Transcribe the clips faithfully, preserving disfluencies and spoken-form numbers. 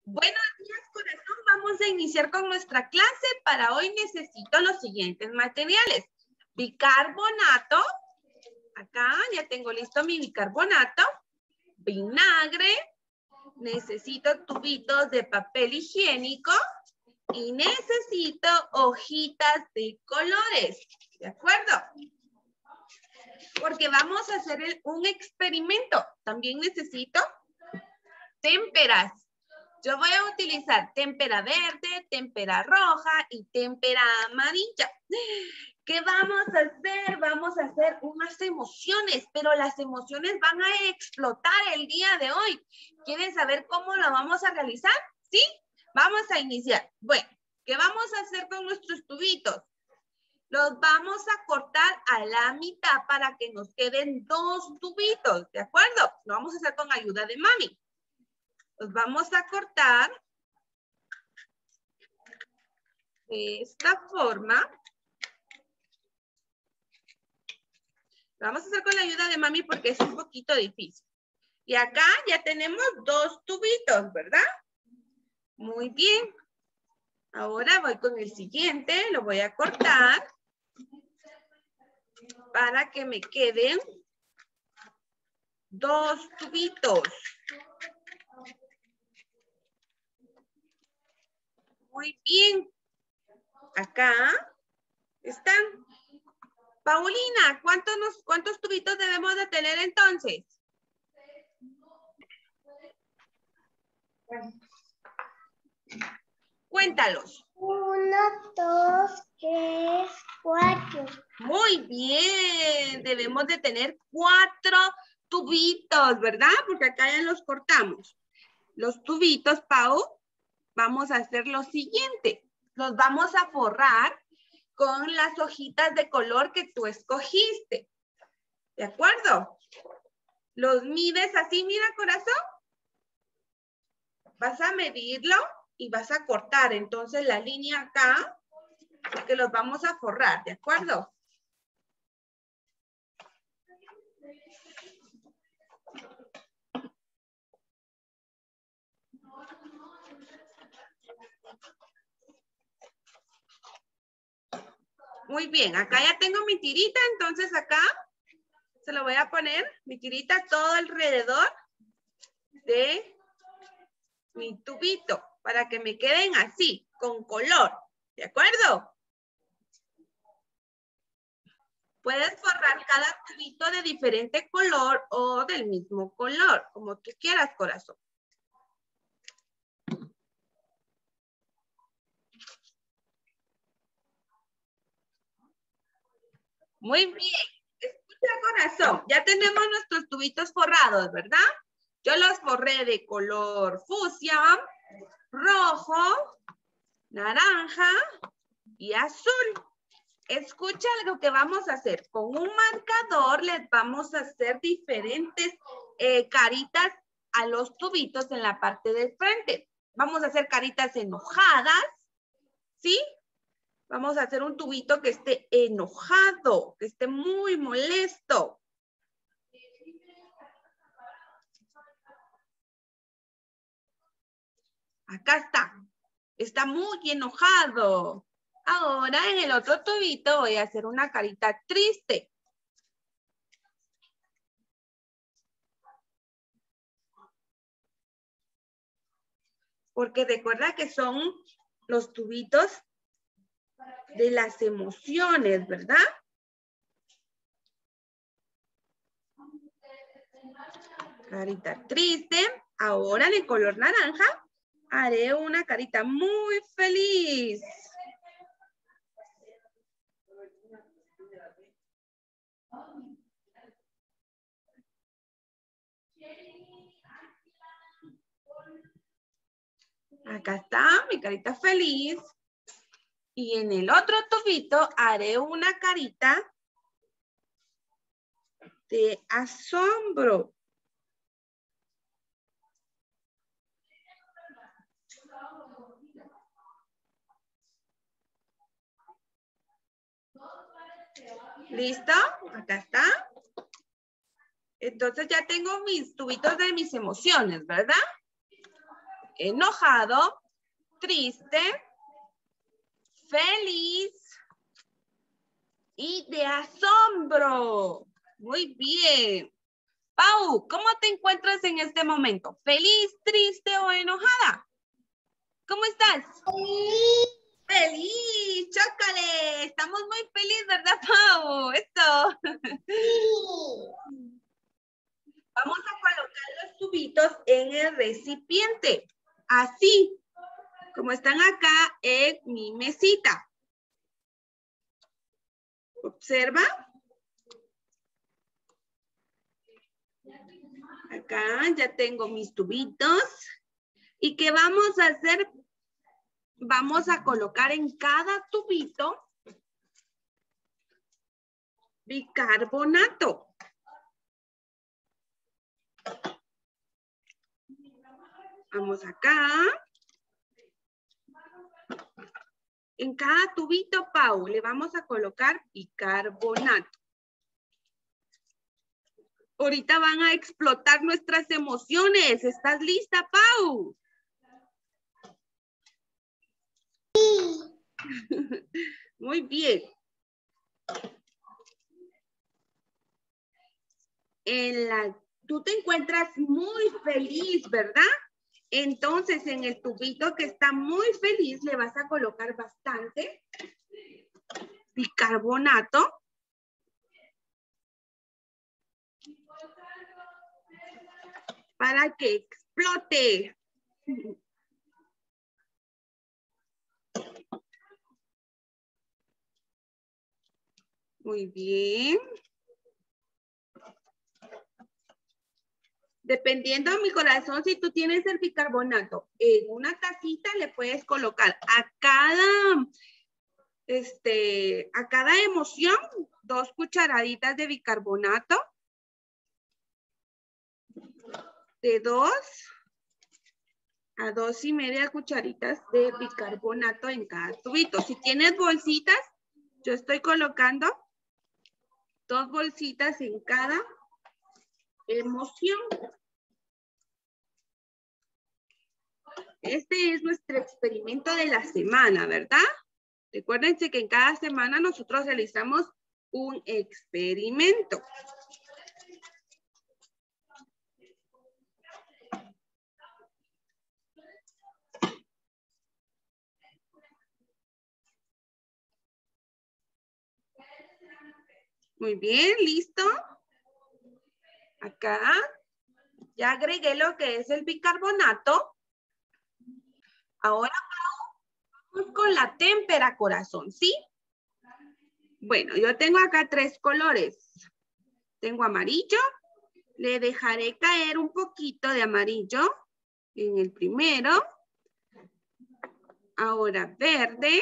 Buenos días, corazón. Vamos a iniciar con nuestra clase. Para hoy necesito los siguientes materiales. Bicarbonato. Acá ya tengo listo mi bicarbonato. Vinagre. Necesito tubitos de papel higiénico. Y necesito hojitas de colores. ¿De acuerdo? Porque vamos a hacer el, un experimento. También necesito témperas. Yo voy a utilizar témpera verde, témpera roja y témpera amarilla. ¿Qué vamos a hacer? Vamos a hacer unas emociones, pero las emociones van a explotar el día de hoy. ¿Quieren saber cómo lo vamos a realizar? ¿Sí? Vamos a iniciar. Bueno, ¿qué vamos a hacer con nuestros tubitos? Los vamos a cortar a la mitad para que nos queden dos tubitos, ¿de acuerdo? Lo vamos a hacer con ayuda de mami. Los vamos a cortar de esta forma. Lo vamos a hacer con la ayuda de mami porque es un poquito difícil. Y acá ya tenemos dos tubitos, ¿verdad? Muy bien. Ahora voy con el siguiente. Lo voy a cortar para que me queden dos tubitos. Muy bien. Acá están. Paulina, ¿cuántos, nos, ¿cuántos tubitos debemos de tener entonces? Cuéntalos. Uno, dos, tres, cuatro. Muy bien. Debemos de tener cuatro tubitos, ¿verdad? Porque acá ya los cortamos. Los tubitos, Pau, vamos a hacer lo siguiente. Los vamos a forrar con las hojitas de color que tú escogiste. ¿De acuerdo? Los mides así, mira, corazón. Vas a medirlo y vas a cortar entonces la línea acá, que los vamos a forrar, ¿de acuerdo? Muy bien, acá ya tengo mi tirita, entonces acá se lo voy a poner, mi tirita todo alrededor de mi tubito, para que me queden así, con color, ¿de acuerdo? Puedes forrar cada tubito de diferente color o del mismo color, como tú quieras, corazón. Muy bien. Escucha, corazón. Ya tenemos nuestros tubitos forrados, ¿verdad? Yo los forré de color fucsia, rojo, naranja y azul. Escucha algo que vamos a hacer. Con un marcador les vamos a hacer diferentes eh, caritas a los tubitos en la parte del frente. Vamos a hacer caritas enojadas, ¿sí? Vamos a hacer un tubito que esté enojado, que esté muy molesto. Acá está. Está muy enojado. Ahora en el otro tubito voy a hacer una carita triste. Porque recuerda que son los tubitos de las emociones, ¿verdad? Carita triste. Ahora en el color naranja haré una carita muy feliz. Acá está mi carita feliz. Y en el otro tubito haré una carita de asombro. ¿Listo? Acá está. Entonces ya tengo mis tubitos de mis emociones, ¿verdad? enojado, triste, feliz y de asombro. Muy bien. Pau, ¿cómo te encuentras en este momento? ¿Feliz, triste o enojada? ¿Cómo estás? Feliz. ¡Feliz! ¡Chócale! Estamos muy felices, ¿verdad, Pau? Esto. Sí. Vamos a colocar los tubitos en el recipiente. Así, como están acá en mi mesita. Observa. Acá ya tengo mis tubitos. ¿Y qué vamos a hacer? Vamos a colocar en cada tubito bicarbonato. Vamos acá. En cada tubito, Pau, le vamos a colocar bicarbonato. Ahorita van a explotar nuestras emociones. ¿Estás lista, Pau? Sí. Muy bien. En la, tú te encuentras muy feliz, ¿verdad? Entonces, en el tubito que está muy feliz, le vas a colocar bastante bicarbonato. Para que explote. Muy bien. Dependiendo de mi corazón, si tú tienes el bicarbonato en una tacita, le puedes colocar a cada, este, a cada emoción dos cucharaditas de bicarbonato. De dos a dos y media cucharitas de bicarbonato en cada tubito. Si tienes bolsitas, yo estoy colocando dos bolsitas en cada emoción. Este es nuestro experimento de la semana, ¿verdad? Recuérdense que en cada semana nosotros realizamos un experimento. Muy bien, ¿listo? Acá ya agregué lo que es el bicarbonato. Ahora vamos con la témpera, corazón, ¿sí? Bueno, yo tengo acá tres colores. Tengo amarillo. Le dejaré caer un poquito de amarillo en el primero. Ahora verde.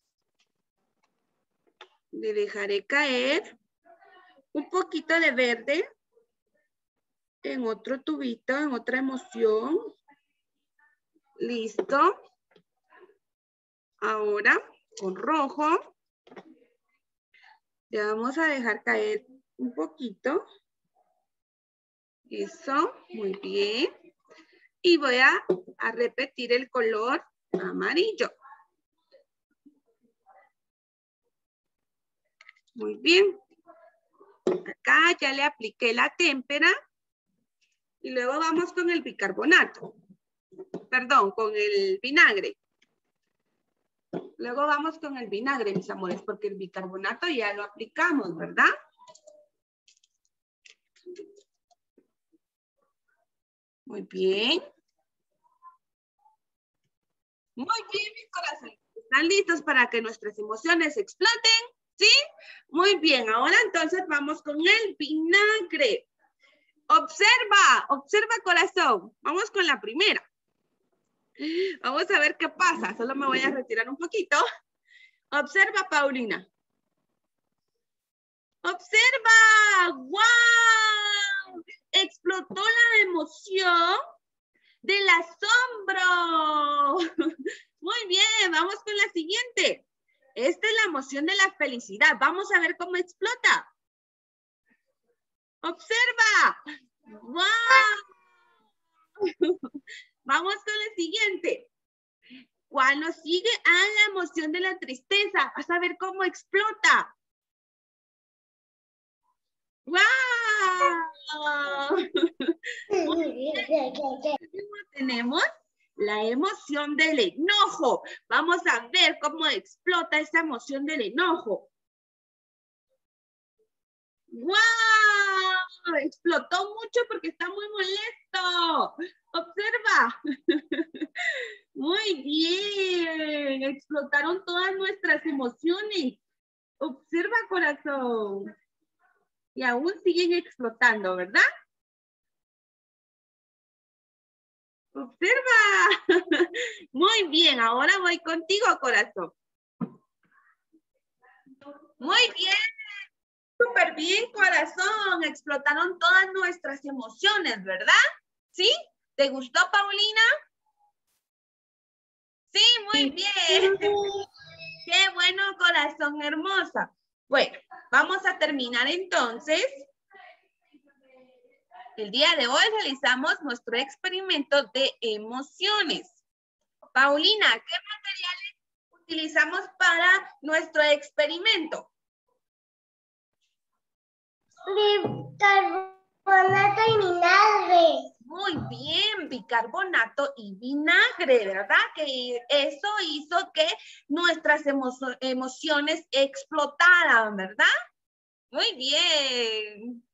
Le dejaré caer un poquito de verde en otro tubito, en otra emoción. Listo. Ahora con rojo. Le vamos a dejar caer un poquito. Eso, muy bien. Y voy a, a repetir el color amarillo. Muy bien. Acá ya le apliqué la témpera. Y luego vamos con el bicarbonato. Perdón, con el vinagre. Luego vamos con el vinagre, mis amores, porque el bicarbonato ya lo aplicamos, ¿verdad? Muy bien. Muy bien, mis corazones. ¿Están listos para que nuestras emociones exploten? ¿Sí? Muy bien. Ahora entonces vamos con el vinagre. Observa, observa, corazón. Vamos con la primera. Vamos a ver qué pasa. Solo me voy a retirar un poquito. Observa, Paulina. Observa. ¡Wow! Explotó la emoción del asombro. Muy bien, vamos con la siguiente. Esta es la emoción de la felicidad. Vamos a ver cómo explota. Observa. ¡Wow! Vamos con el siguiente. Cuando sigue a la emoción de la tristeza, vas a ver cómo explota. ¡Wow! Tenemos la emoción del enojo. Vamos a ver cómo explota esa emoción del enojo. ¡Wow! Explotó mucho porque está muy molesto. Observa. Muy bien. Explotaron todas nuestras emociones. Observa, corazón. Y aún siguen explotando, ¿verdad? Observa. Muy bien. Ahora voy contigo, corazón. Muy bien. Súper bien, corazón. Explotaron todas nuestras emociones, ¿verdad? ¿Sí? ¿Te gustó, Paulina? Sí, muy bien. Qué bueno, corazón hermosa. Bueno, vamos a terminar entonces. El día de hoy realizamos nuestro experimento de emociones. Paulina, ¿qué materiales utilizamos para nuestro experimento? Bicarbonato y vinagre. Muy bien, bicarbonato y vinagre, ¿verdad? Que eso hizo que nuestras emo emociones explotaran, ¿verdad? Muy bien.